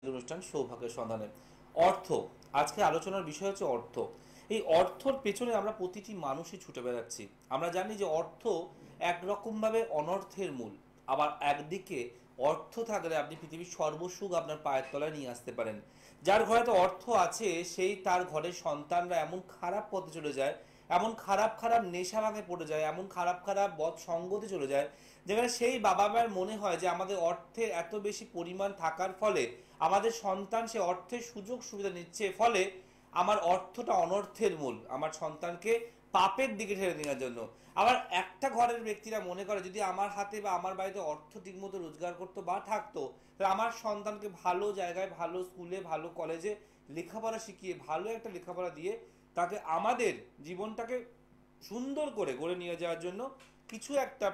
অনুষ্ঠান সৌভাগ্যের সন্ধানে। অর্থ, আজকে আলোচনার বিষয় হচ্ছে অর্থ। এই অর্থর পেছনে আমরা প্রতিটি মানুষই ছুটে বেড়াচ্ছি। আমরা জানি যে অর্থ একরকমভাবে অনর্থের মূল। আবার একদিকে অর্থ থাকলে আপনি পৃথিবীর সর্বসুখ আপনার পায়ের তলায় নিয়ে আসতে পারেন। যার ঘরে তো অর্থ আছে সেই তার ঘরের সন্তানরা এমন খারাপ পথে চলে যায়, এমন খারাপ খারাপ নেশা ভাঙে পড়ে যায়, এমন খারাপ খারাপ বদ সঙ্গতে চলে যায়, যেখানে সেই বাবা মায়ের মনে হয় যে আমাদের অর্থের এত বেশি পরিমাণ থাকার ফলে আমাদের সন্তান সে অর্থের সুযোগ সুবিধা নিচ্ছে, ফলে আমার অর্থটা অনর্থের মূল, আমার সন্তানকে পাপের দিকে ঠেলে নেওয়ার জন্য। আবার একটা ঘরের ব্যক্তিরা মনে করে যদি আমার হাতে বা আমার বাড়িতে অর্থ ঠিকমতো রোজগার করতো বা থাকতো, তাহলে আমার সন্তানকে ভালো জায়গায়, ভালো স্কুলে, ভালো কলেজে লেখাপড়া শিখিয়ে, ভালো একটা লেখাপড়া দিয়ে তাকে আমাদের জীবনটাকে সুন্দর করে গড়ে নিয়ে যাওয়ার জন্য কিছু একটা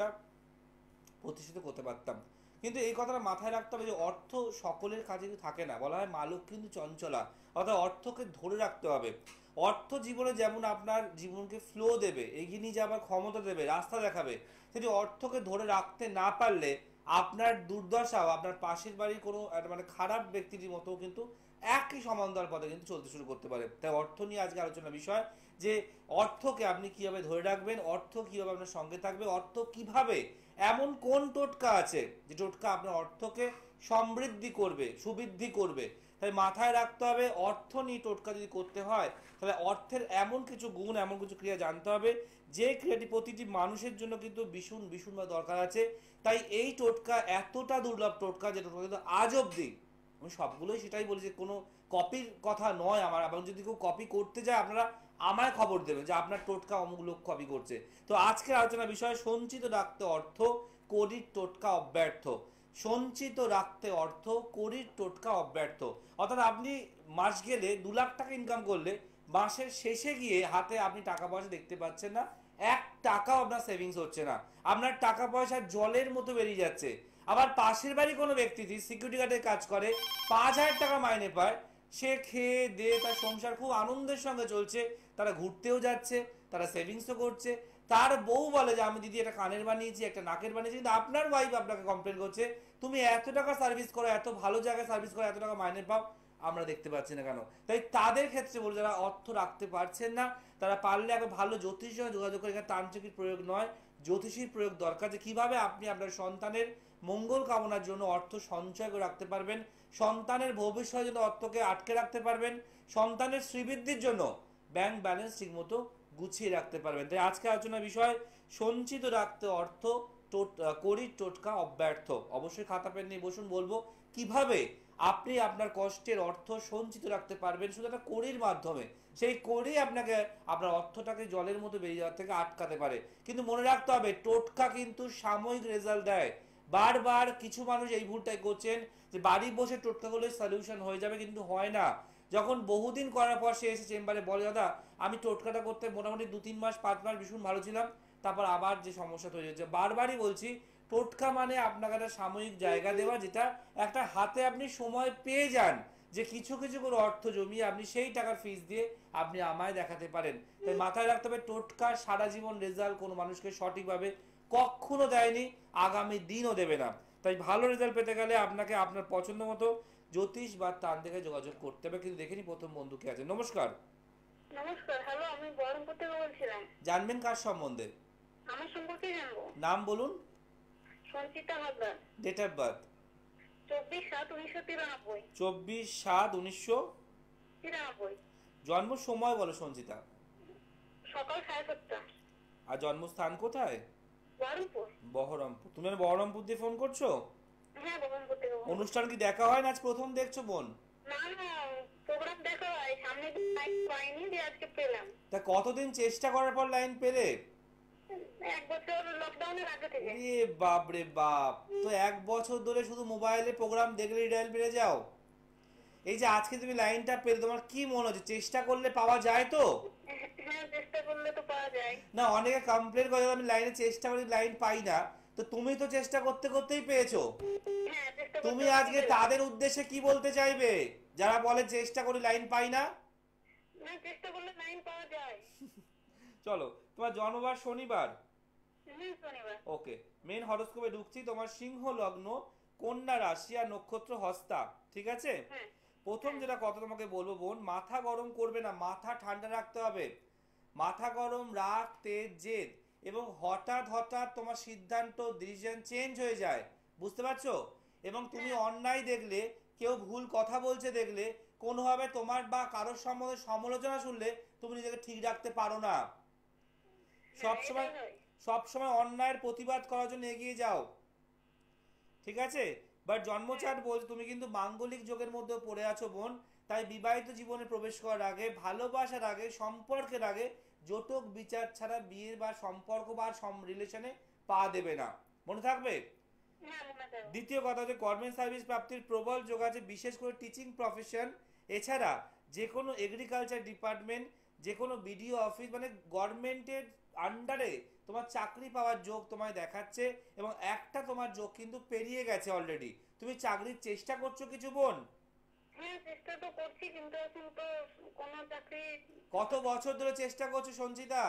প্রতিষ্ঠিত করতে পারতাম। কিন্তু এই কথাটা মাথায় রাখতে হবে যে অর্থ সকলের কাছে কিন্তু থাকে না। বলা হয় মালক কিন্তু চঞ্চলা, অর্থাৎ অর্থকে ধরে রাখতে হবে। অর্থ জীবনে যেমন আপনার জীবনকে ফ্লো দেবে, এগিয়ে নিয়ে যাবার ক্ষমতা দেবে, রাস্তা দেখাবে, সেটি অর্থকে ধরে রাখতে না পারলে আপনার দুর্দশাও আপনার পাশের বাড়ির কোনো মানে খারাপ ব্যক্তিটির মতো কিন্তু একই সমান্তরাল পথে কিন্তু চলতে শুরু করতে পারে। তাই অর্থ নিয়ে আজকে আলোচনার বিষয় যে অর্থকে আপনি কিভাবে ধরে রাখবেন, অর্থ কিভাবে আপনার সঙ্গে থাকবে, অর্থ কিভাবে, এমন কোন টোটকা আছে যে টোটকা আপনার অর্থকে সমৃদ্ধি করবে, সুবৃদ্ধি করবে। তাই মাথায় রাখতে হবে অর্থ নিয়ে টোটকা যদি করতে হয় তাহলে অর্থের এমন কিছু গুণ, এমন কিছু ক্রিয়া জানতে হবে যে ক্রিয়াটি প্রতিটি মানুষের জন্য কিন্তু ভীষণ ভীষণ দরকার আছে। তাই এই টোটকা এতটা দুর্লভ টোটকা যে টোটকা কিন্তু আজ অব্দি, আমি সবগুলোই সেটাই বলি যে কোনো কপির কথা নয় আমার, এবং যদি কেউ কপি করতে যায় আপনারা আমায় খবর দেবেন যে আপনার টোটকা অমুক লোক কপি করছে। তো আজকের আলোচনার বিষয় সঞ্চিত রাখতে অর্থ, কড়ির টোটকা অব্যর্থ। সঞ্চিত রাখতে অর্থ, কড়ির টোটকা অব্যর্থ। অর্থাৎ আপনি মাস গেলে 2 লাখ টাকা ইনকাম করলে মাসের শেষে গিয়ে হাতে আপনি টাকা পয়সা দেখতে পাচ্ছেন না, 1 টাকাও আপনার সেভিংস হচ্ছে না, আপনার টাকা পয়সা জলের মতো বেরিয়ে যাচ্ছে। আবার পাশের বাড়ি কোনো ব্যক্তি সিকিউরিটি গার্ডের কাজ করে, 5,000 টাকা মাইনে পায়, সে খেয়ে দিয়ে তার সংসার খুব আনন্দের সঙ্গে চলছে, তারা ঘুরতেও যাচ্ছে, তারা সেভিংসও করছে। তার বউ বলে যে আমি দিদি একটা কানের বানিয়েছি, একটা নাকের বানিয়েছি, কিন্তু আপনার ওয়াইফ আপনাকে কমপ্লেন করছে তুমি এত টাকা সার্ভিস করো, এত ভালো জায়গায় সার্ভিস করো, এত টাকা মাইনে পাও, আমরা দেখতে পাচ্ছি না কেন? তাই তাদের ক্ষেত্রে বলে যারা অর্থ রাখতে পারছেন না, তারা পারলে একবার ভালো জ্যোতিষীর সঙ্গে যোগাযোগ করে, এখানে তান্ত্রিকের প্রয়োগ নয়, জ্যোতিষীর প্রয়োগ দরকার, যে কিভাবে আপনি আপনার সন্তানের মঙ্গল কামনার জন্য অর্থ সঞ্চয় করে রাখতে পারবেন, সন্তানের ভবিষ্যতের জন্য অর্থকে আটকে রাখতে পারবেন, সন্তানের শ্রীবৃদ্ধির জন্য ব্যাংক ব্যালেন্স ঠিকমতো গুছিয়ে রাখতে পারবেন। তাই আজকে আলোচনার বিষয় সঞ্চিত রাখতে অর্থ, কড়ির টোটকা অব্যর্থ। অবশ্যই খাতা পেন নিয়ে বসুন, বলবো কিভাবে আপনি আপনার কষ্টের অর্থ সঞ্চিত রাখতে পারবেন শুধু একটা কড়ির মাধ্যমে। সেই কড়ি আপনাকে আপনার অর্থটাকে জলের মতো বেরিয়ে যাওয়ার থেকে আটকাতে পারে। কিন্তু মনে রাখতে হবে টোটকা কিন্তু সাময়িক রেজাল্ট দেয়। বারবার কিছু মানুষ এই ভুলটাই করছেন যে বাড়ি বসে টোটকা করলে সলিউশন হয়ে যাবে, কিন্তু হয় না। যখন বহুদিন করার পর সে এসে চেম্বারে বলে দাদা আমি টোটকাটা করতে মোটামুটি 2-3 মাস 5 মাস ভীষণ ভালো ছিলাম, তারপর আবার যে সমস্যা তৈরি হচ্ছে। বারবারই বলছি টোটকা মানে আপনাকে একটা সাময়িক জায়গা দেওয়া, যেটা একটা হাতে আপনি সময় পেয়ে যান যে কিছু কিছু করে অর্থ জমিয়ে আপনি সেই টাকার ফিস দিয়ে আপনি আমায় দেখাতে পারেন। তাই মাথায় রাখতে হবে টোটকা সারা জীবন রেজাল্ট কোনো মানুষকে সঠিকভাবে কখনো দেয়নি, আগামী দিনও দেবে না। তাই ভালো রেজাল্ট পেতে গেলে আপনাকে আপনার পছন্দ মতো জ্যোতিষ বা তান্ত্রিকে যোগাযোগ করতে হবে। কিন্তু দেখেনি প্রথম বন্ধুকে আছে। নমস্কার। নমস্কার, হ্যালো, আমি বহরমপুর থেকে বলছিলাম। জানবেন কার সম্বন্ধে? আমার সম্পর্কে জানবো। নাম বলুন। Sanchita Haldar. Date of birth? 24/7/1993। 24/7/1993। 93। জন্ম সময় বলো সঞ্চিতা। সকাল 7:30। আর জন্মস্থান কোথায়? বহরমপুর। বহরমপুর। তুমি বহরমপুর দিয়ে ফোন করছো? হ্যাঁ, বহরমপুর থেকে অনুষ্ঠান কি দেখা হয় না আজ প্রথম দেখছো বোন? না না, প্রোগ্রাম দেখা হয়, সামনে লাইন পাইনি, দিয়ে আজকে পেলাম। তা কতদিন চেষ্টা করার পর লাইন পেলে? 1 বছর লকডাউনের আগে থেকে। রে বাপ রে বাপ, তো 1 বছর ধরে শুধু মোবাইলে প্রোগ্রাম দেখলেই ডায়াল বেড়ে যাও। এই যে আজকে তুমি লাইনটা পেলে, তোমার কি মনে হচ্ছে চেষ্টা করলে পাওয়া যায় তো? হ্যাঁ, চেষ্টা করলে তো পাওয়া যায়। না, অনেকে কমপ্লেন করে আমি লাইনে চেষ্টা করি লাইন পাই না, তো তুমি তো চেষ্টা করতে করতেই পেয়েছো। হ্যাঁ, চেষ্টা তুমি করতে করতে আজকে পেলাম। তাদের উদ্দেশ্যে কি বলতে চাইবে যারা বলে চেষ্টা করি লাইন পাই না? না, চেষ্টা করলে লাইন পাওয়া যায়। চলো, তোমার জন্মবার শনিবার। হ্যাঁ, শনিবার। ওকে, মেন হরোস্কোপে ঢুকছি। তোমার সিংহ লগ্ন, কন্যা রাশি আর নক্ষত্র হস্তা, ঠিক আছে? হ্যাঁ প্রথম যেটা কথা তোমাকে বলবো বোন, মাথা গরম করবে না, মাথা ঠান্ডা রাখতে হবে। মাথা গরম, রাগ, তেজ, জেদ এবং হঠাৎ হঠাৎ তোমার সিদ্ধান্ত ডিসিশন চেঞ্জ হয়ে যায়, বুঝতে পারছো? এবং তুমি অন্যায় দেখলে, কেউ ভুল কথা বলছে দেখলে, কোনোভাবে তোমার বা কারোর সম্বন্ধে সমালোচনা শুনলে তুমি নিজেকে ঠিক রাখতে পারো না। সবসময় এটাই হয়। সবসময় অন্যায়ের প্রতিবাদ করার জন্য এগিয়ে যাও, ঠিক আছে? বাট জন্মচাট বলছে তুমি কিন্তু মাঙ্গলিক যোগের মধ্যে পড়ে আছো বোন। তাই বিবাহিত জীবনে প্রবেশ করার আগে, ভালোবাসার আগে, সম্পর্কের আগে জটক বিচার ছাড়া বিয়ে বা সম্পর্ক বা রিলেশনে পা দেবে না, মনে থাকবে। হ্যাঁ মনে থাকবে। দ্বিতীয় কথা হচ্ছে গভর্নমেন্ট সার্ভিস প্রাপ্তির প্রবল যোগ আছে, বিশেষ করে টিচিং প্রফেশন। এছাড়া যে কোনো এগ্রিকালচার ডিপার্টমেন্ট, যে কোনো বিডিও অফিস, মানে গভর্নমেন্টের আন্ডারে তোমার চাকরি পাওয়ার যোগ তোমায় দেখাচ্ছে। এবং একটা তোমার যোগ কিন্তু পেরিয়ে গেছে অলরেডি। তুমি চাকরির চেষ্টা করছো কিছু বোন? হ্যাঁ চেষ্টা তো করছি, কিন্তু এখন তো কোনো চাকরি। কত বছর ধরে চেষ্টা করছো সঞ্চিতা?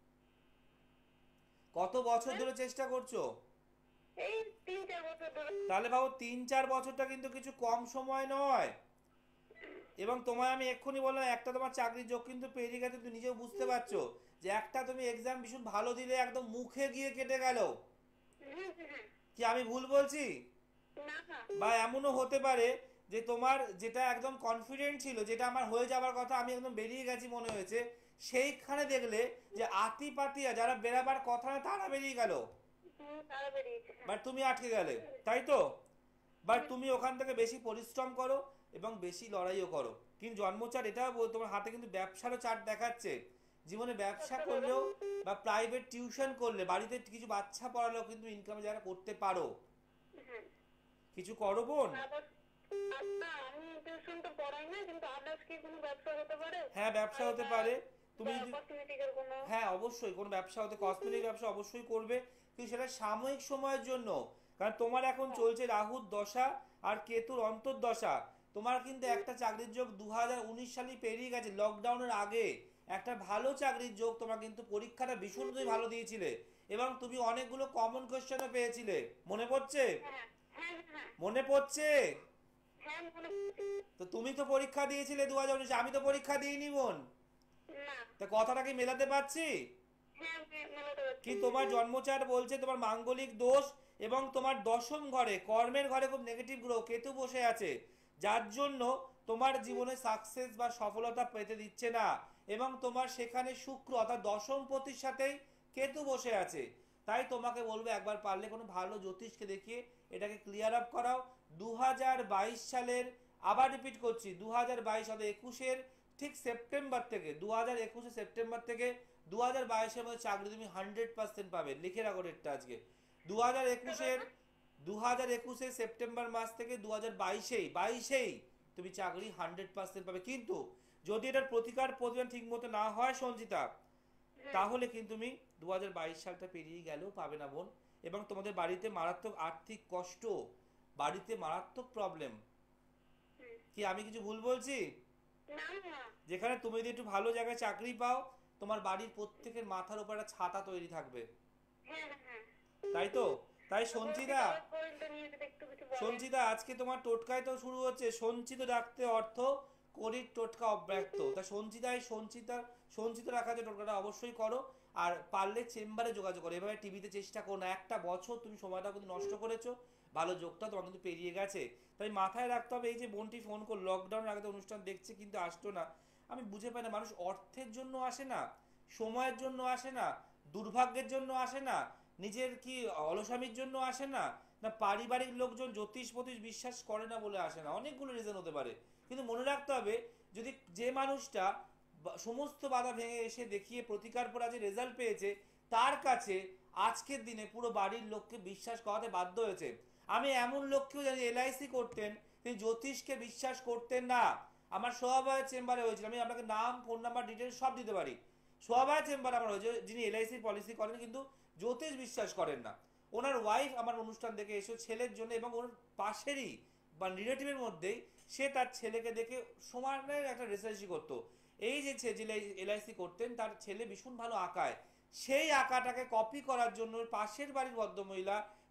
কত বছর হ্যাঁ, ধরে চেষ্টা করছো? এই 3-4 বছর ধরে। তাহলে ভাবো 3-4 বছরটা কিন্তু কিছু কম সময় নয়। এবং তোমায় আমি এক্ষুনি বললাম একটা তোমার চাকরির যোগ কিন্তু পেরিয়ে গেছে, তুমি নিজেও বুঝতে পারছো যে একটা তুমি এক্সাম ভীষণ ভালো দিলে একদম মুখে গিয়ে কেটে গেল। হ্যাঁ। কি আমি ভুল বলছি? না না। বা এমনও হতে পারে যে তোমার যেটা একদম কনফিডেন্ট ছিল, যেটা আমার হয়ে যাবার কথা, আমি একদম বেরিয়ে গেছি মনে হয়েছে, সেইখানে দেখলে যে আতি পাতিয়া যারা বেরাবার কথা না তারা বেরিয়ে গেল, তারা বেরিয়েছে। বাট তুমি আটকে গেলে, তাই তো? বাট তুমি ওখান থেকে বেশি পরিশ্রম করো এবং বেশি লড়াইও করো। কিন্তু জন্মচার এটাও তোমার হাতে কিন্তু ব্যবসারও চার্ট দেখাচ্ছে। জীবনে ব্যবসা করলেও বা প্রাইভেট টিউশন করলে, বাড়িতে কিছু বাচ্চা পড়ালেও কিন্তু ইনকাম যারা করতে পারো। হ্যাঁ। কিছু করো বোন? না, আমি টিউশন তো পড়াই না, কিন্তু আদার্স কি কোনো ব্যবসা হতে পারে? হ্যাঁ, ব্যবসা হতে পারে। তুমি যদি, কসমেটিকের কোনো। হ্যাঁ অবশ্যই কোনো ব্যবসা হতে, কসমেটিক ব্যবসা অবশ্যই করবে, কিন্তু সেটা সাময়িক সময়ের জন্য। কারণ তোমার এখন চলছে রাহুর দশা আর কেতুর অন্তর্দশা। তোমার কিন্তু একটা চাকরির যোগ 2019 সালে পেরিয়ে গেছে, লকডাউনের আগে একটা ভালো চাকরির যোগ তোমার কিন্তু পরীক্ষাটা ভীষণ তুমি ভালো দিয়েছিলে এবং তুমি অনেকগুলো কমন কোশ্চেনও পেয়েছিলে, মনে পড়ছে? হ্যাঁ হ্যাঁ হ্যাঁ মনে পড়ছে? হ্যাঁ মনে পড়ছে। তো তুমি তো পরীক্ষা দিয়েছিলে 2019, আমি তো পরীক্ষা দিইনি বোন। না। তা কথাটা কি মেলাতে পারছি? হ্যাঁ মেলাতে পারছি। কি তোমার জন্মচার বলছে তোমার মাঙ্গলিক দোষ এবং তোমার দশম ঘরে, কর্মের ঘরে খুব নেগেটিভ গ্রহ কেতু বসে আছে, যার জন্য তোমার জীবনে সাকসেস বা সফলতা পেতে দিচ্ছে না। এবং তোমার সেখানে শুক্র অর্থাৎ দশম পতির সাথেই কেতু বসে আছে। তাই তোমাকে বলবো একবার পারলে কোনো ভালো জ্যোতিষকে দেখিয়ে এটাকে ক্লিয়ার আপ করাও। 2022 সালের, আবার রিপিট করছি, 2022 অর্থাৎ 21-এর ঠিক সেপ্টেম্বর থেকে, 2021 সেপ্টেম্বর থেকে 2022-এর মধ্যে চাকরি তুমি 100% পাবে। লিখে রাখো ডেটটা আজকে। 2021-এর সেপ্টেম্বর মাস থেকে 2022-এই তুমি চাকরি 100% পাবে। কিন্তু যদি এটার প্রতিকার ঠিক মতো না হয় সঞ্চিতা, তাহলে কিন্তু তুমি 2022 সালটা পেরিয়ে গেলেও পাবে না বোন। এবং তোমাদের বাড়িতে মারাত্মক আর্থিক কষ্ট, বাড়িতে মারাত্মক প্রবলেম। কি আমি কিছু ভুল বলছি? না না। যেখানে তুমি যদি একটু ভালো জায়গায় চাকরি পাও, তোমার বাড়ির প্রত্যেকের মাথার উপর একটা ছাতা তৈরি থাকবে, হ্যাঁ হ্যাঁ। তাই তো? তাই সঞ্চিতা, পয়েন্টটা নিয়ে যদি একটু কিছু বলেন। সঞ্চিতা আজকে তোমার টোটকায় তো শুরু হচ্ছে সঞ্চিত রাখতে অর্থ, করির টোটকা অব্যক্ত। তা সঞ্চিত রাখার যে টোটকাটা অবশ্যই করো। আর পারলে চেম্বারে যোগাযোগ করো, এভাবে টিভিতে চেষ্টা করো না। একটা বছর তুমি সময়টা কিন্তু নষ্ট করেছো, ভালো যোগটা তোমার কিন্তু পেরিয়ে গেছে। তাই মাথায় রাখতে হবে, এই যে বোনটি ফোন করলো লকডাউনের আগে তো অনুষ্ঠান দেখছে কিন্তু আসতো না, আমি বুঝে পাই না, মানুষ অর্থের জন্য আসে না, সময়ের জন্য আসে না, দুর্ভাগ্যের জন্য আসে না, নিজের কি অলসামির জন্য আসে না, না পারিবারিক লোকজন জ্যোতিষ ফতিষ বিশ্বাস করে না বলে আসে না, অনেকগুলো রিজন হতে পারে। কিন্তু মনে রাখতে হবে, যদি যে মানুষটা সমস্ত বাধা ভেঙে এসে দেখিয়ে প্রতিকার পর যে রেজাল্ট পেয়েছে, তার কাছে আজকের দিনে পুরো বাড়ির লোককে বিশ্বাস করাতে বাধ্য হয়েছে। আমি এমন লোককেও জানি এলআইসি করতেন, তিনি জ্যোতিষকে বিশ্বাস করতেন না। আমার সোহাবায়ের চেম্বারে হয়েছিল, আমি আপনাকে নাম, ফোন নাম্বার, ডিটেলস সব দিতে পারি। সোহাবায়ের চেম্বারে আমার হয়েছে, যিনি এলআইসির পলিসি করেন কিন্তু জ্যোতিষ বিশ্বাস করেন না। ওনার ওয়াইফ আমার অনুষ্ঠান দেখে এসে ছেলের জন্য, এবং ওর পাশেরই বা রিলেটিভের মধ্যেই সে তার ছেলেকে দেখে সমানের একটা রেসার্চি করতো। এই যে এলআইসি করতেন, তার ছেলে ভীষণ ভালো আঁকায়, সেই আঁকাটাকে কপি করার জন্য পাশের বাড়ির ভদ্রমহিলা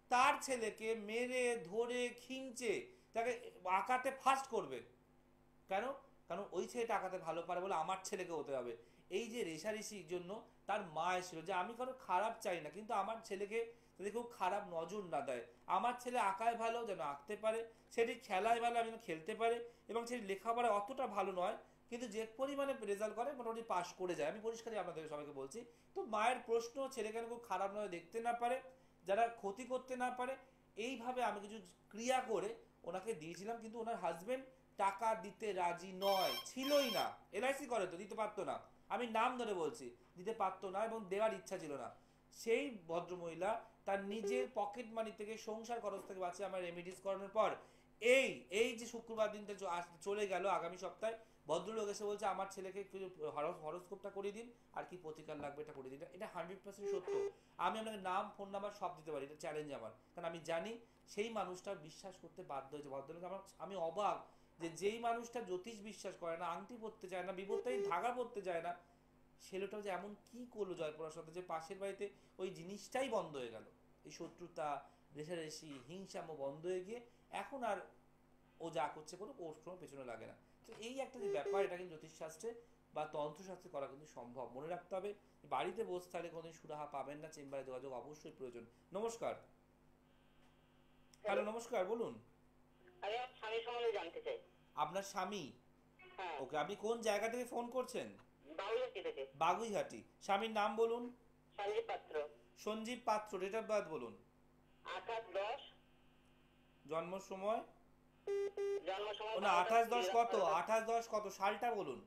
তার ছেলেকে মেরে ধরে খিঁচে তাকে আঁকাতে ফার্স্ট করবে। কেন? কারণ ওই ছেলেটা আঁকাতে ভালো পারে বলে আমার ছেলেকে হতে হবে। এই যে রেষারেষির জন্য তার মা এসেছিল যে আমি কারো খারাপ চাই না, কিন্তু আমার ছেলেকে যদি কেউ খারাপ নজর না দেয়, আমার ছেলে আঁকায় ভালো যেন আঁকতে পারে, সেটি খেলায় ভালো আমি যেন খেলতে পারে, এবং সেটি লেখাপড়া অতটা ভালো নয় কিন্তু যে পরিমাণে রেজাল্ট করে মোটামুটি পাশ করে যায়, আমি পরিষ্কারই আপনাদের সবাইকে বলছি। তো মায়ের প্রশ্ন, ছেলে কেন খুব খারাপ নয় দেখতে না পারে, যারা ক্ষতি করতে না পারে, এইভাবে আমি কিছু ক্রিয়া করে ওনাকে দিয়েছিলাম, কিন্তু ওনার হাজবেন্ড টাকা দিতে রাজি নয়, ছিলই না। এলআইসি করে তো, দিতে পারতো না, আমি নাম ধরে বলছি, দিতে পারতো না এবং দেওয়ার ইচ্ছা ছিল না। সেই ভদ্রমহিলা তার নিজের পকেট মানি থেকে, সংসার খরচ থেকে বাঁচিয়ে আমার রেমিডিস করানোর পর এই এই যে শুক্রবার দিনটা চলে গেল, আগামী সপ্তাহে ভদ্রলোক এসে বলছে আমার ছেলেকে একটু হরোস্কোপটা করে দিন, আর কি প্রতিকার লাগবে এটা করে দিন। এটা 100% সত্য। আমি আপনাকে নাম, ফোন নাম্বার সব দিতে পারি, এটা চ্যালেঞ্জ আমার, কারণ আমি জানি সেই মানুষটা বিশ্বাস করতে বাধ্য হয়েছে। ভদ্রলোক আমি অবাক যে যেই মানুষটা জ্যোতিষ বিশ্বাস করে না, আংটি পরতে চায় না, বিপত্তায় ধাগা পরতে চায় না, ছেলেটাও যে এমন কি করলো জয়পুরার সাথে যে পাশের বাড়িতে ওই জিনিসটাই বন্ধ হয়ে গেল। এই শত্রুতা, রেষারেষি, হিংসামো বন্ধ হয়ে গিয়ে এখন আর ও যা করছে কোনো ওর কোনো পেছনে লাগে না। তো এই একটা যে ব্যাপার, এটা কিন্তু জ্যোতিষশাস্ত্রে বা তন্ত্রশাস্ত্রে করা কিন্তু সম্ভব। মনে রাখতে হবে, বাড়িতে বসে থাকলে কোনোদিন সুরাহা পাবেন না, চেম্বারে যোগাযোগ অবশ্যই প্রয়োজন। নমস্কার। হ্যালো, নমস্কার, বলুন। আমি আমার স্বামীর সম্বন্ধে জানতে চাই। আপনার স্বামী? হ্যাঁ। ওকে, আপনি কোন জায়গা থেকে ফোন করছেন? বাউলাটি থেকে। বাগুইহাটি। স্বামীর নাম বলুন। সঞ্জীব পাত্র। সঞ্জীব পাত্র। ডেট অফ বার্থ বলুন। 28/10। জন্ম সময়? জন্ম সময় ও না, 28/10 কত? 28/10 কত সালটা বলুন।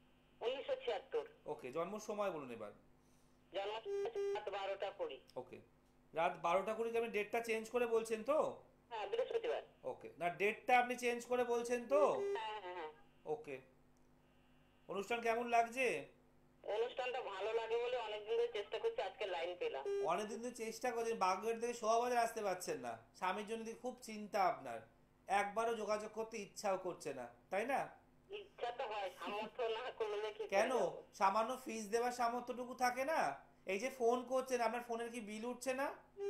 1976। ওকে, জন্ম সময় বলুন এবার। জন্ম রাত 12টা 20। ওকে, রাত 12টা 20 আপনি ডেটটা চেঞ্জ করে বলছেন তো? হ্যাঁ, বৃহস্পতিবার। ওকে, না ডেটটা আপনি চেঞ্জ করে বলছেন তো? হ্যাঁ হ্যাঁ হ্যাঁ। ওকে, অনুষ্ঠান কেমন লাগছে? অনুষ্ঠানটা ভালো লাগে বলে অনেকদিন ধরে চেষ্টা করছি, আজকে লাইন পেলাম। অনেকদিন ধরে চেষ্টা করছেন, বাগুইহাটি থেকে শোভাবাজার আসতে পারছেন না, স্বামীর জন্য খুব চিন্তা আপনার, একবারও যোগাযোগ করতে ইচ্ছাও করছে না, তাই না? ইচ্ছা তো হয়, সামর্থ্য না করলে কি কেন? সামান্য ফিস দেওয়ার সামর্থ্যটুকু থাকে না? এই যে ফোন করছেন, আপনার ফোনের কি বিল উঠছে না?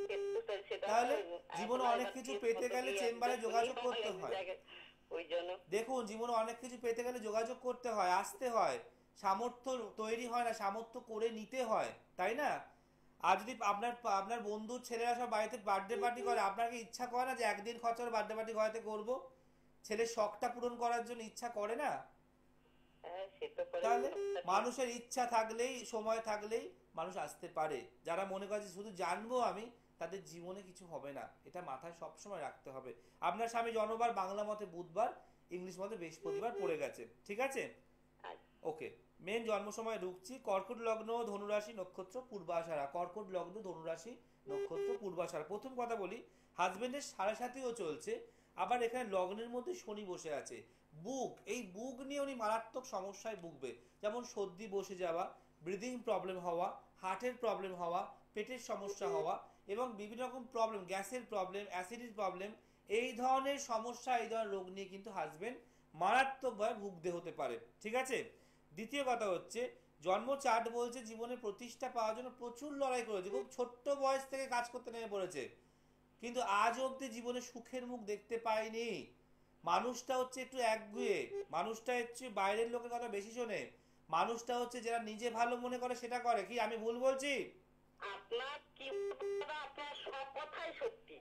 তাহলে জীবনে অনেক কিছু পেতে গেলে চেম্বারে যোগাযোগ করতে হয়। ওই জন্য দেখুন, জীবনে অনেক কিছু পেতে গেলে যোগাযোগ করতে হয়, আসতে হয়, সামর্থ্য তৈরি হয় না, সামর্থ্য করে নিতে হয়, তাই না? আর যদি আপনার আপনার বন্ধুর ছেলেরা সব বাড়িতে বার্থডে পার্টি করে, আপনার কি ইচ্ছা করে না যে একদিন খরচার বার্থডে পার্টি ঘরেতে করবো? ছেলের শখটা পূরণ করার জন্য ইচ্ছা করে না? হ্যাঁ, সে তো করে। তাহলে মানুষের ইচ্ছা থাকলেই, সময় থাকলেই মানুষ আসতে পারে। যারা মনে করে যে শুধু জানবো আমি, তাদের জীবনে কিছু হবে না, এটা মাথায় সবসময় রাখতে হবে। আপনার স্বামী জন্মবার বাংলা মতে বুধবার, ইংলিশ মতে বৃহস্পতিবার পড়ে গেছে, ঠিক আছে? ওকে, মেন জন্ম সময় ঢুকছি। কর্কট লগ্ন, ধনুরাশি, নক্ষত্র পূর্বাষাঢ়া। কর্কট লগ্ন, ধনুরাশি, নক্ষত্র পূর্বাষাঢ়া। প্রথম কথা বলি, হাজবেন্ডের 7.5ও চলছে, আবার এখানে লগ্নের মধ্যে শনি বসে আছে। বুক, এই বুক নিয়ে উনি মারাত্মক সমস্যায় ভুগবে, যেমন সর্দি বসে যাওয়া, ব্রিদিং প্রবলেম হওয়া, হার্টের প্রবলেম হওয়া, পেটের সমস্যা হওয়া, এবং বিভিন্ন রকম প্রবলেম, গ্যাসের প্রবলেম, অ্যাসিডির প্রবলেম, এই ধরনের সমস্যা, এই ধরনের রোগ নিয়ে কিন্তু হাজবেন্ড মারাত্মকভাবে ভুগতে হতে পারে, ঠিক আছে? দ্বিতীয় কথা হচ্ছে, জন্ম চার্ট বলছে জীবনে প্রতিষ্ঠা পাওয়ার জন্য প্রচুর লড়াই করেছে, খুব ছোট্ট বয়স থেকে কাজ করতে নেমে পড়েছে, কিন্তু আজ অব্দি জীবনে সুখের মুখ দেখতে পায়নি। মানুষটা হচ্ছে একটু একগুঁয়ে, মানুষটা হচ্ছে বাইরের লোকের কথা বেশি শোনে, মানুষটা হচ্ছে যারা নিজে ভালো মনে করে সেটা করে। কি আমি ভুল বলছি? আপনার কি আপনার সব কথাই সত্যি।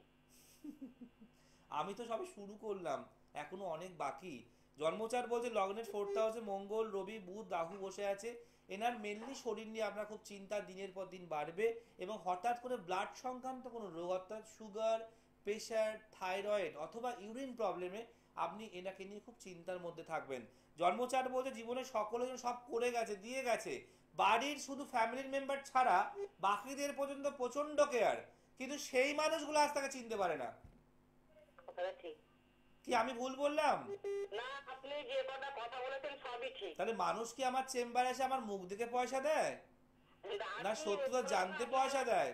আমি তো সবে শুরু করলাম, এখনো অনেক বাকি। জন্মচার বলছে লগ্নের 4th হাউসে মঙ্গল, রবি, বুধ, রাহু বসে আছে। এনার মেনলি শরীর নিয়ে আপনার খুব চিন্তা দিনের পর দিন বাড়বে, এবং হঠাৎ করে ব্লাড সংক্রান্ত কোনো রোগ, অর্থাৎ সুগার, প্রেশার, থাইরয়েড অথবা ইউরিন প্রবলেমে আপনি এনাকে নিয়ে খুব চিন্তার মধ্যে থাকবেন। জন্মচার বলছে জীবনে সকলে সব করে গেছে, দিয়ে গেছে, বাড়ির শুধু ফ্যামিলির মেম্বার ছাড়া বাকিদের পর্যন্ত প্রচন্ড কেয়ার, কিন্তু সেই মানুষগুলো আজ তাকে চিনতে পারে না। কথাটা ঠিক। কি আমি ভুল বললাম? না, আপনি যে কথা বলেছেন সবই ঠিক। তাহলে মানুষ কি আমার চেম্বারে এসে আমার মুখ দেখে পয়সা দেয়, না সত্যতা জানতে পয়সা দেয়?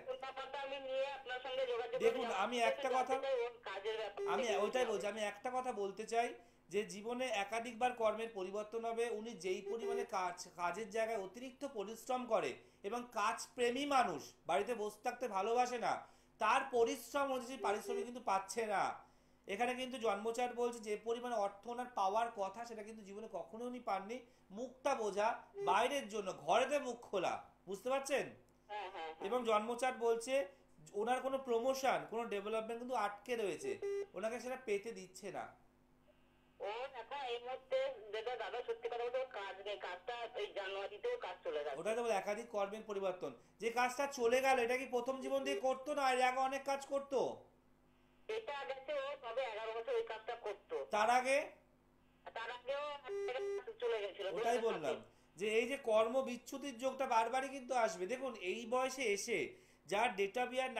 দেখুন, আমি একটা কথা, আমি ওইটাই বলছি, আমি একটা কথা বলতে চাই যে জীবনে একাধিকবার কর্মের পরিবর্তন হবে। উনি যেই পরিমাণে কাজের জায়গায় অতিরিক্ত পরিশ্রম করে এবং কাজ প্রেমী মানুষ, বাড়িতে বসে থাকতে ভালোবাসে না, তার পরিশ্রম অনুযায়ী পারিশ্রমিক কিন্তু পাচ্ছে না। এখানে কিন্তু জন্মচার বলছে যে পরিমাণে অর্থ ওনার পাওয়ার কথা সেটা কিন্তু জীবনে কখনো উনি পাননি। মুখটা বোঝা, বাইরের জন্য, ঘরেতে মুখ খোলা, বুঝতে পারছেন? হ্যাঁ হ্যাঁ হ্যাঁ। এবং জন্মচার বলছে ওনার কোনো প্রমোশন, কোনো ডেভেলপমেন্ট কিন্তু আটকে রয়েছে, ওনাকে সেটা পেতে দিচ্ছে না। ও এখন এই মুহূর্তে যেটা দাদা সত্যি কথা বলতে ওর কাজ নেই, কাজটা এই জানুয়ারিতেও কাজ চলে গেছে। ওটাই তো বলে একাধিক কর্মের পরিবর্তন। যে কাজটা চলে গেল এটা কি প্রথম জীবন দিয়ে করতো না, এর আগে অনেক কাজ করতো? এটা গেছে ও তবে 11 বছর ওই কাজটা করতো, তার আগে? তার আগেও চলে গেছিল। ওটাই বললাম যে এই যে কর্ম বিচ্যুতির যোগটা বারবারই কিন্তু আসবে। দেখুন এই বয়সে এসে যার ডেট অফ ইয়ার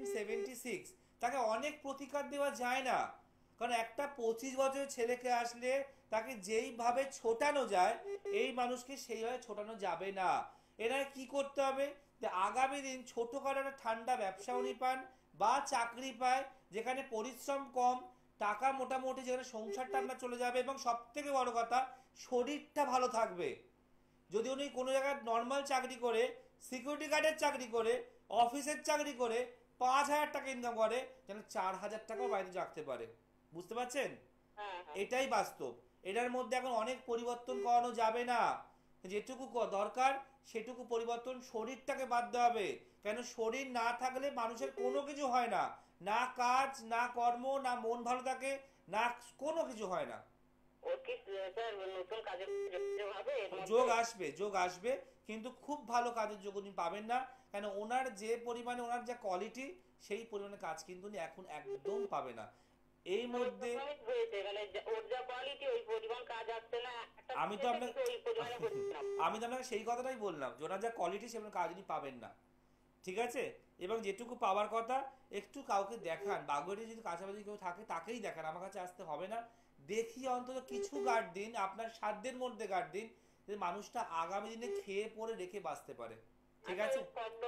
1976 তাকে অনেক প্রতিকার দেওয়া যায় না। কারণ একটা 25 বছরের ছেলেকে আসলে তাকে যেইভাবে ছোটানো যায় এই মানুষকে সেইভাবে ছোটানো যাবে না। এরা কি করতে হবে যে আগামী দিন ছোটখাটো একটা ঠান্ডা ব্যবসা উনি পান বা চাকরি পায় যেখানে পরিশ্রম কম, টাকা মোটামুটি, যেখানে সংসারটা আপনার চলে যাবে এবং সব থেকে বড় কথা শরীরটা ভালো থাকবে। যদি উনি কোনো জায়গায় নর্মাল চাকরি করে, সিকিউরিটি গার্ডের চাকরি করে, অফিসের চাকরি করে 5,000 টাকা ইনকাম করে, যেন 4,000 টাকাও বাইরে রাখতে পারে। বুঝতে পারছেন? হ্যাঁ হ্যাঁ। এটাই বাস্তব। এটার মধ্যে এখন অনেক পরিবর্তন করানো যাবে না। যেটুকু দরকার সেটুকু পরিবর্তন, শরীরটাকে বাঁধতে হবে। কেন শরীর না থাকলে মানুষের কোনো কিছু হয় না, না কাজ, না কর্ম, না মন ভালো থাকে, না কোনো কিছু হয় না। ওর কি স্যার নতুন কাজের যোগ হবে এর মধ্যে? যোগ আসবে, যোগ আসবে, কিন্তু খুব ভালো কাজের যোগ উনি পাবেন না। কেন ওনার যে পরিমাণে, ওনার যা কোয়ালিটি, সেই পরিমাণে কাজ কিন্তু উনি এখন একদম পাবে না। এই মধ্যে হয়েছে মানে ওর যা কোয়ালিটি ওই পরিমাণ কাজ আসছে না। আমি তো আপনাকে ওই পরিমাণে হচ্ছে না। আমি তো আপনাকে সেই কথাটাই বললাম যে ওনার যা কোয়ালিটি সেরকম কাজ উনি পাবেন না। ঠিক আছে? এবং যেটুকু পাওয়ার কথা একটু কাউকে দেখান, বাগুড়ি যদি কাছাকাছি কেউ থাকে তাকেই দেখান, আমার কাছে আসতে হবে না। দেখি অন্তত কিছু গার্ড দিন, আপনার সাধ্যের মধ্যে গার্ড দিন, যে মানুষটা আগামী দিনে খেয়ে পরে রেখে বাঁচতে পারে। ঠিক আছে?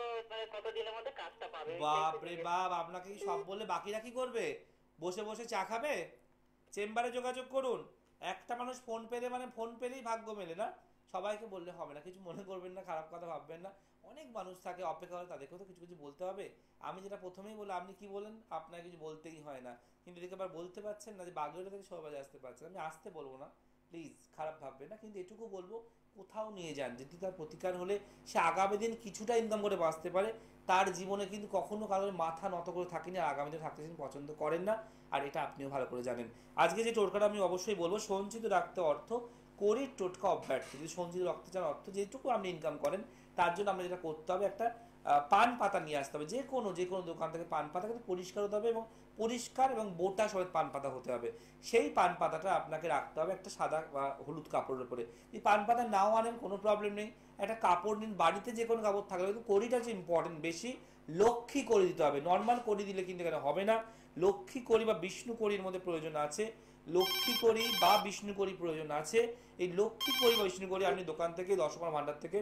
কত দিনের মধ্যে কাজটা পাবে? বাপ রে বাপ, আপনাকে কি সব বললে বাকিরা কি করবে? বসে বসে চা খাবে? চেম্বারে যোগাযোগ করুন। একটা মানুষ ফোন পেলে মানে ফোন পেলেই ভাগ্য মেলে না। সবাইকে বললে হবে না, কিছু মনে করবেন না, খারাপ কথা ভাববেন না। অনেক মানুষ থাকে অপেক্ষা করে, তাদেরকেও তো কিছু কিছু বলতে হবে। আমি যেটা প্রথমেই বললাম, আপনি কি বলেন আপনার কিছু বলতেই হয় না, কিন্তু এদিকে আবার বলতে পারছেন না যে বাগড়া থেকে সবাই আসতে পারছেন। আমি আসতে বলবো না, প্লিজ খারাপ ভাববেন না, কিন্তু এটুকু বলবো কোথাও নিয়ে যান যদি তার প্রতিকার হলে সে আগামী দিন কিছুটা ইনকাম করে বাঁচতে পারে। তার জীবনে কিন্তু কখনো কারোর মাথা নত করে থাকেনি, আর আগামী দিনে থাকতে তিনি পছন্দ করেন না, আর এটা আপনিও ভালো করে জানেন। আজকে যে টোটকাটা আমি অবশ্যই বলবো, সঞ্চিত রাখতে অর্থ, করির টোটকা অব্যর্থ। যদি সঞ্চিত রাখতে চান অর্থ, যেটুকু আপনি ইনকাম করেন তার জন্য আপনার যেটা করতে হবে, একটা পান পাতা নিয়ে আসতে হবে। যে কোনো দোকান থেকে পান পাতা কিন্তু পরিষ্কার হতে হবে, এবং পরিষ্কার এবং বোটা সমেত পান পাতা হতে হবে। সেই পান পাতাটা আপনাকে রাখতে হবে একটা সাদা বা হলুদ কাপড়ের উপরে। এই পান পাতা নাও আনেন কোনো প্রবলেম নেই, একটা কাপড় নিন, বাড়িতে যে কোনো কাপড় থাকলে, কিন্তু কড়িটা হচ্ছে ইম্পর্টেন্ট, বেশি লক্ষ্মী করি দিতে হবে। নর্মাল কড়ি দিলে কিন্তু এখানে হবে না, লক্ষ্মী কড়ি বা বিষ্ণু কড়ির মধ্যে প্রয়োজন আছে। লক্ষ্মী কড়ি বা বিষ্ণু কড়ি প্রয়োজন আছে। এই লক্ষ্মী কড়ি বা বিষ্ণু কড়ি আপনি দোকান থেকে, দশমার ভান্ডার থেকে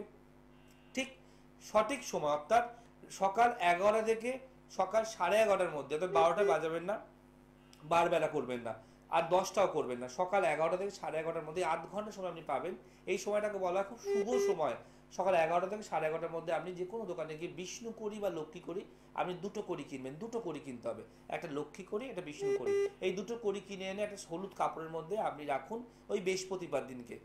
ঠিক সঠিক সময়, অর্থাৎ সকাল 11 থেকে সকাল 11:30-র মধ্যে, অর্থাৎ 12টায় বাজাবেন না, বারবেলা করবেন না, আর 10টাও করবেন না। সকাল 11টা থেকে 11:30-র মধ্যে 8 ঘন্টা সময় আপনি পাবেন। এই সময়টাকে বলা হয় খুব শুভ সময়। সকাল 11টা থেকে 11:30-র মধ্যে আপনি যে কোনো দোকানে গিয়ে বিষ্ণু কড়ি বা লক্ষ্মী কড়ি, আপনি দুটো কড়ি কিনবেন, দুটো কড়ি কিনতে হবে, একটা লক্ষ্মী কড়ি, একটা বিষ্ণু কড়ি। এই দুটো কড়ি কিনে এনে একটা হলুদ কাপড়ের মধ্যে আপনি রাখুন। ওই বৃহস্পতিবার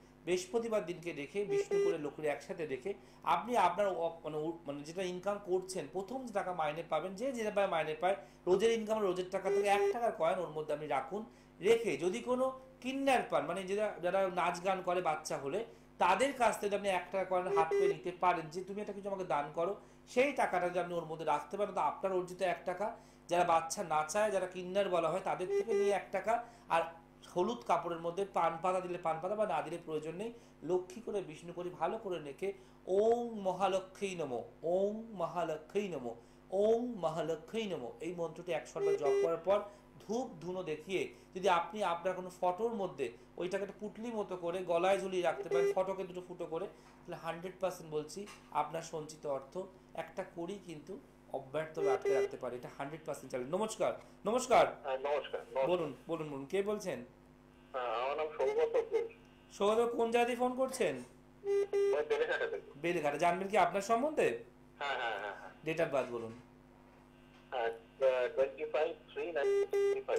দিনকে রেখে বিষ্ণু করে লক্ষ্মী একসাথে রেখে আপনি আপনার মানে যেটা ইনকাম করছেন, প্রথম যে টাকা মাইনে পাবেন, যে যেটা মাইনে পায়, রোজের ইনকাম, রোজের টাকা থেকে 1 টাকার কয়েন ওর মধ্যে আপনি রাখুন। রেখে যদি কোনো কিন্নার পান, মানে যারা নাচ গান করে বাচ্চা হলে, তাদের কাছ থেকে আপনি 1 টাকা কয়েন হাত পেয়ে নিতে পারেন, যে তুমি এটা কিছু আমাকে দান করো। সেই টাকাটা যদি আপনি ওর মধ্যে রাখতে পারেন, তো আপনার অর্জিত 1 টাকা, যারা বাচ্চা নাচায়, যারা কিন্নার বলা হয়, তাদের থেকে নিয়ে 1 টাকা, আর হলুদ কাপড়ের মধ্যে পান পাতা দিলে পান পাতা, বা না দিলে প্রয়োজন নেই, লক্ষ্মী করে বিষ্ণু করে ভালো করে রেখে ওং মহালক্ষ্মী নমো, ওং মহালক্ষ্মী নমো, ওং মহালক্ষ্মী নমো, এই মন্ত্রটি 100 বার জপ করার পর ধূপ ধুনো দেখিয়ে যদি আপনি আপনার কোনো ফটোর মধ্যে ওইটাকে একটা পুটলি মতো করে গলায় ঝুলিয়ে রাখতে পারেন, ফটোকে দুটো ফুটো করে, তাহলে 100% বলছি আপনার সঞ্চিত অর্থ একটা করেই কিন্তু অব্যর্থ আটকে রাখতে পারে। এটা 100% চালু। নমস্কার। নমস্কার। নমস্কার। বলুন বলুন বলুন, কে বলছেন? আমার নাম সৌগত ঘোষ। সৌগত, কোন জায়গা থেকে ফোন করছেন? বেলেঘাটা থেকে। বেলেঘাটা। জানবেন কি আপনার সম্বন্ধে? হ্যাঁ হ্যাঁ হ্যাঁ হ্যাঁ। ডেট অফ বার্থ বলুন। 25/3/1975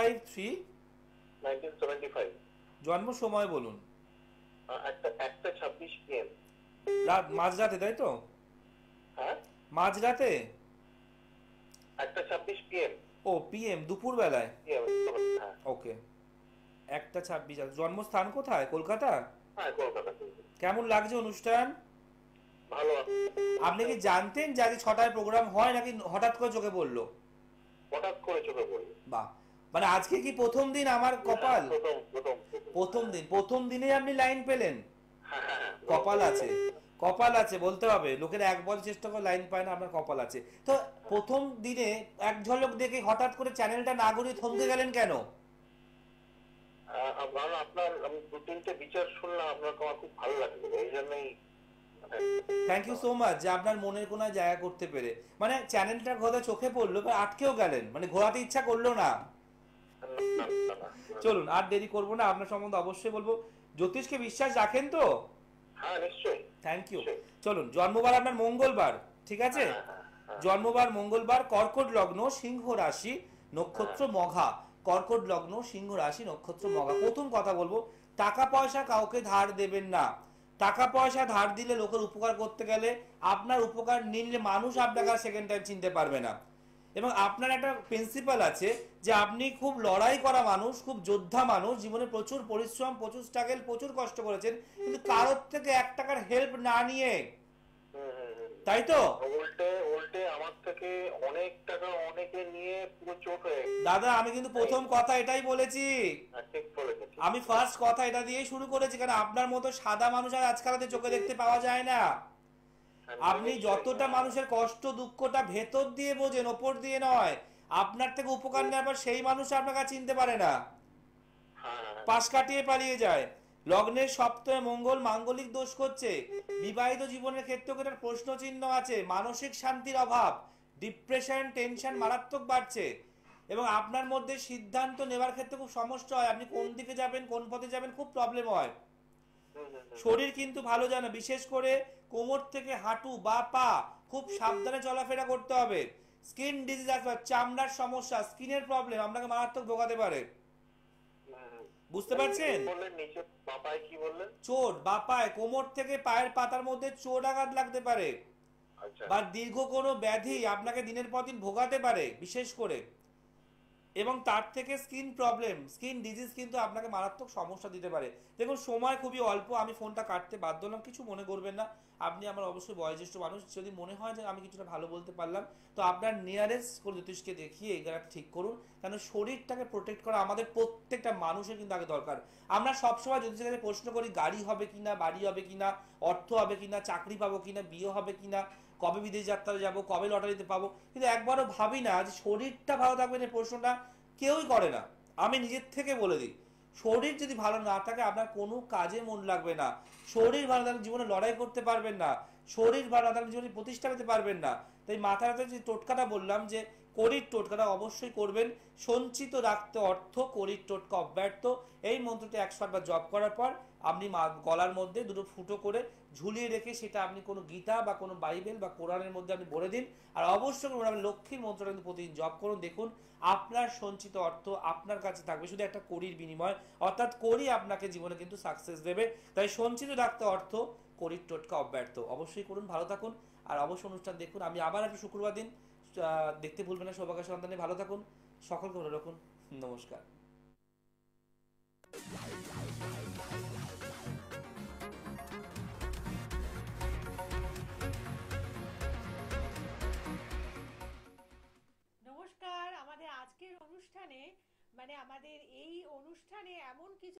25/3 জন্ম সময় বলুন। একটা 1:26 PM। মাঝরাতে, তাই তো? হ্যাঁ, মাঝরাতে? 1:26 PM। ও পিএম, দুপুর বেলায়। হ্যাঁ, ওকে, 1:26। জন্মস্থান কোথায়? কলকাতা? হ্যাঁ, কলকাতা। কেমন লাগছে অনুষ্ঠান? ভালো। আপনি কি জানতেন যে আজকে 6টায় প্রোগ্রাম হয়, নাকি হঠাৎ করে চোখে পড়লো? হঠাৎ করে চোখে পড়লো। বাহ, মানে আজকে কি প্রথম দিন আমার কপাল? প্রথম প্রথম দিনে আপনি লাইন পেলেন? হ্যাঁ, কপাল আছে, কপাল আছে বলতে হবে। লোকেরা একবার চেষ্টা করে লাইন পায় না, আপনার কপাল আছে। তো প্রথম দিনে এক ঝলক দেখে হঠাৎ করে চ্যানেলটা না ঘুরিয়ে থমকে গেলেন কেন? আপনার আমি 2-3টে বিচার শুনলাম, আপনার আমার খুব ভালো লাগলো, এই জন্যই। থ্যাংক ইউ সো মাচ যে আপনার মনের কোনায় জায়গা করতে পেরে। মানে চ্যানেলটার কথা চোখে পড়লো, আটকেও গেলেন, মানে ঘোরাতে ইচ্ছা করলো না। চলুন আর দেরি করবো না, আপনার সম্বন্ধে অবশ্যই বলবো। জ্যোতিষকে বিশ্বাস রাখেন তো? হ্যাঁ, নিশ্চয়ই। Thank you. চলুন, জন্মবার আপনার মঙ্গলবার, ঠিক আছে? জন্মবার মঙ্গলবার, কর্কট লগ্ন, সিংহ রাশি, নক্ষত্র মঘা। কর্কট লগ্ন, সিংহ রাশি, নক্ষত্র মঘা। প্রথম কথা বলবো, টাকা পয়সা কাউকে ধার দেবেন না। টাকা পয়সা ধার দিলে লোকের উপকার করতে গেলে আপনার উপকার নিলে মানুষ আপনাকে আর সেকেন্ড টাইম চিনতে পারবে না। এবং আপনার একটা প্রিন্সিপাল আছে যে আপনি খুব লড়াই করা মানুষ, খুব যোদ্ধা মানুষ, জীবনে প্রচুর পরিশ্রম, প্রচুর স্ট্রাগল, প্রচুর কষ্ট করেছেন, কিন্তু কারোর থেকে 1 টাকার হেল্প না নিয়ে, তাই তো? উল্টে আমার থেকে অনেক টাকা অনেকে নিয়ে পুরো চোট হয়ে গেছে। দাদা, আমি কিন্তু প্রথম কথা এটাই বলেছি। ঠিক বলেছেন। আমি ফার্স্ট কথা এটা দিয়েই শুরু করেছি, কারণ আপনার মতো সাদা মানুষ আর আজকাল চোখে দেখতে পাওয়া যায় না। আপনি যতটা মানুষের কষ্ট দুঃখটা ভেতর দিয়ে বোঝেন, ওপর দিয়ে নয়। আপনার থেকে উপকার নেওয়ার পর সেই মানুষ আপনাকে চিনতে পারে না, পাশ কাটিয়ে পালিয়ে যায়। লগ্নের সপ্তমে মঙ্গল মাঙ্গলিক দোষ করছে। বিবাহিত জীবনের ক্ষেত্রেও একটা প্রশ্ন চিহ্ন আছে। মানসিক শান্তির অভাব, ডিপ্রেশন, টেনশন মারাত্মক বাড়ছে। এবং আপনার মধ্যে সিদ্ধান্ত নেওয়ার ক্ষেত্রে খুব সমস্যা হয়। আপনি কোন দিকে যাবেন, কোন পথে যাবেন, খুব প্রবলেম হয়। শরীর কিন্তু ভালো যায় না, বিশেষ করে কোমর থেকে হাঁটু বা পা খুব সাবধানে চলাফেরা করতে হবে। স্কিন ডিজিজ আসবে, চামড়ার সমস্যা, স্কিনের প্রবলেম আপনাকে মারাত্মক ভোগাতে পারে। বুঝতে পারছেন? চোট বাপায়, কোমর থেকে পায়ের পাতার মধ্যে চোট আঘাত লাগতে পারে, বা দীর্ঘ কোনো ব্যাধি আপনাকে দিনের পর দিন ভোগাতে পারে বিশেষ করে। এবং তার থেকে স্কিন প্রবলেম, স্কিন ডিজিজ কিন্তু আপনাকে মারাত্মক সমস্যা দিতে পারে। দেখুন, সময় খুবই অল্প, আমি ফোনটা কাটতে বাধ্য হলাম, কিছু মনে করবেন না। আপনি আমার অবশ্যই বয়োজ্যেষ্ঠ মানুষ, যদি মনে হয় যে আমি কিছুটা ভালো বলতে পারলাম, তো আপনার নিয়ারেস্ট কোনো জ্যোতিষকে দেখিয়ে এই জায়গাটা ঠিক করুন। কারণ শরীরটাকে প্রোটেক্ট করা আমাদের প্রত্যেকটা মানুষের কিন্তু আগে দরকার। আমরা সবসময় জ্যোতিষের কাছে প্রশ্ন করি, গাড়ি হবে কিনা, বাড়ি হবে কিনা, অর্থ হবে কিনা, চাকরি পাবো কিনা, বিয়ে হবে কিনা, কবে বিদেশ যাত্রা যাবো, কবে লটারিতে পাবো, কিন্তু একবারও ভাবি না যে শরীরটা ভালো থাকবে। এই প্রশ্নটা কেউই করে না। আমি নিজের থেকে বলে দিই, শরীর যদি ভালো না থাকে আপনার কোনো কাজে মন লাগবে না। শরীর ভালো থাকলে জীবনে লড়াই করতে পারবেন না। শরীর ভালো থাকলে জীবনে প্রতিষ্ঠা পেতে পারবেন না। তাই মাথার হাতে যে টোটকাটা বললাম, যে কড়ির টোটকাটা অবশ্যই করবেন। সঞ্চিত রাখতে অর্থ, কড়ির টোটকা অব্যর্থ। এই মন্ত্রটি 100 বার জপ করার পর আপনি গলার মধ্যে দুটো ফুটো করে ঝুলিয়ে রেখে সেটা আপনি কোনো গীতা বা কোনো বাইবেল বা কোরআনের মধ্যে আপনি ভরে দিন। আর অবশ্যই আপনি লক্ষ্মীর মন্ত্রটা কিন্তু প্রতিদিন জপ করুন। দেখুন আপনার সঞ্চিত অর্থ আপনার কাছে থাকবে, শুধু একটা কড়ির বিনিময়। অর্থাৎ কড়ি আপনাকে জীবনে কিন্তু সাকসেস দেবে। তাই সঞ্চিত রাখতে অর্থ, কড়ির টোটকা অব্যর্থ। অবশ্যই করুন, ভালো থাকুন। আর অবশ্যই অনুষ্ঠান দেখুন। আমি আবার একটা শুক্রবার দিন দেখতে ভুলবেন না। সৌভাগ্য সন্তানে ভালো থাকুন, সকলকে ভালো রাখুন। নমস্কার। নমস্কার। আমাদের আজকের অনুষ্ঠানে, মানে আমাদের এই অনুষ্ঠানে এমন কিছু